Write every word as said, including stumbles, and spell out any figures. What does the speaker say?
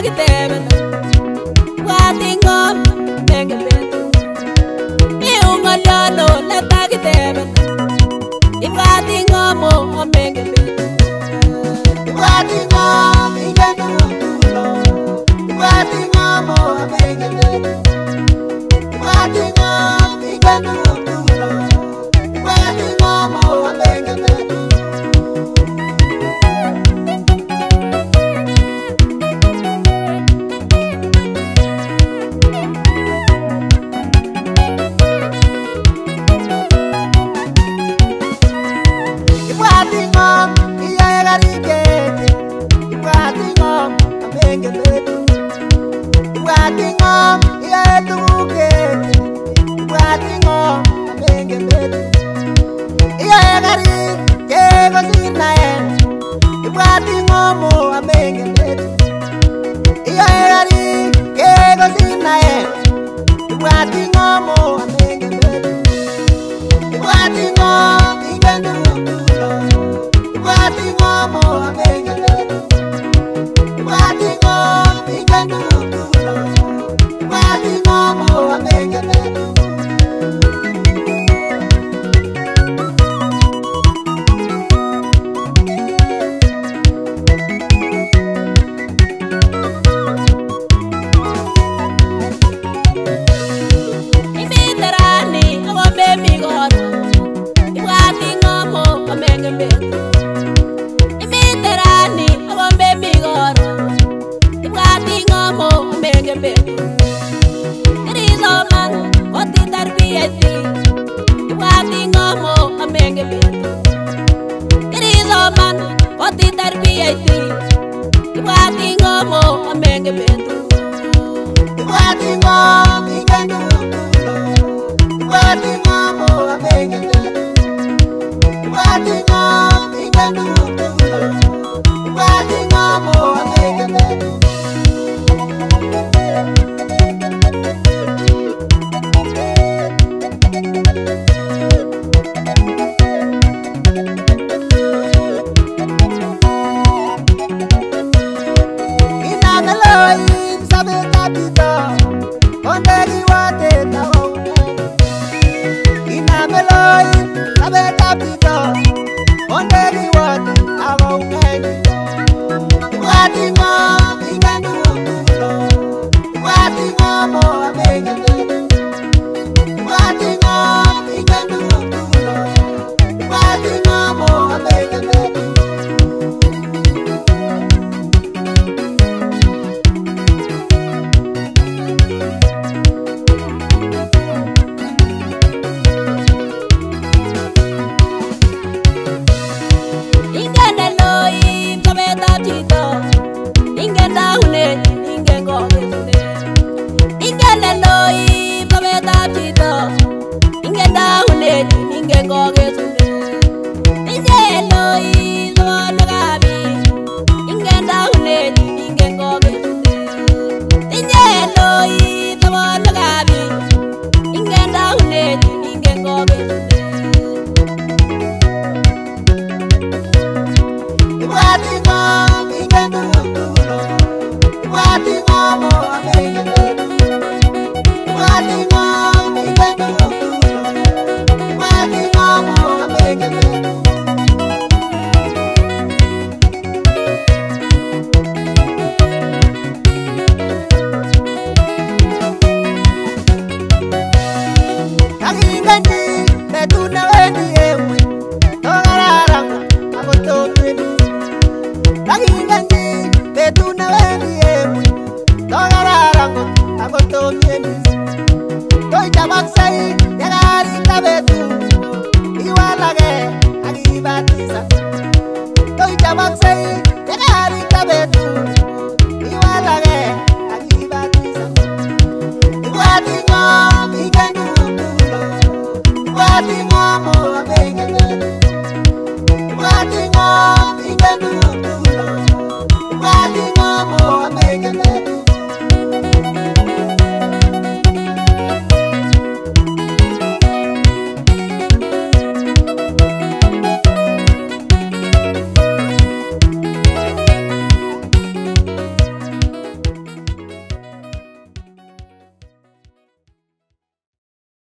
tagiteben Watingom amengen betut Iungoliolo le tagiteben Watingom amengen betut Watingom ingen tulo Watingom amengen betut Watingom ingen tulo Watingom amengen betut Watingom iyae karikete Watingom amengen betut Watingom iyae tukukete Watingom amengen betut iyae karikete kosir naet Watingom amengen betut iyae karikete kosir naet Watingom amengen betut Watingom ingen tulo Watingom amengen betut Watingom ingen tulo Watingom amengen betut Imiterani awombe migoro Watingom amengen betut Imiterani awombe migoro Watingom amengen betut Irizoman otitar B E T T Watingom amengen betut Irizoman otitar B E T T Watingom amengen betut Watingom ingen tulo Watingom amengen betut Watingom ingen tulo Watingom amengen betut Inameloin sabetab chito Ondeki watet akoung'en Inameloin sabetab chito Ondeki watet akoung'en Watingom ingen tulo Watingom amengen betut Watingom ingen tulo Watingom amengen betut Ingen eloim sabetab chito Ingen daunet ingen kokesunet Ingen eloim sabetab chito Ingen daunet ingen kokesunet Inye eloim sobonwekab biik Ingen daunet ingen kokesunet Inye eloim sobonwekab biik Ingen daunet ingen kokesunet Watingom ingen tulo Watingom amengen betut Watingom ingen tulo Watingom amengen betut Kakingenchi betut newendi emet Tokararan akotomwendi Kakingenchi betut newendi emet Tokararan akotomwendi Toichabaksei yekarikta betut Iwalake akibatisan Toichabaksei yekarikta betut Iwalake akibatisan Watingom ingen tulo Watingom amengen betut Watingom ingen tulo Watingom amengen betut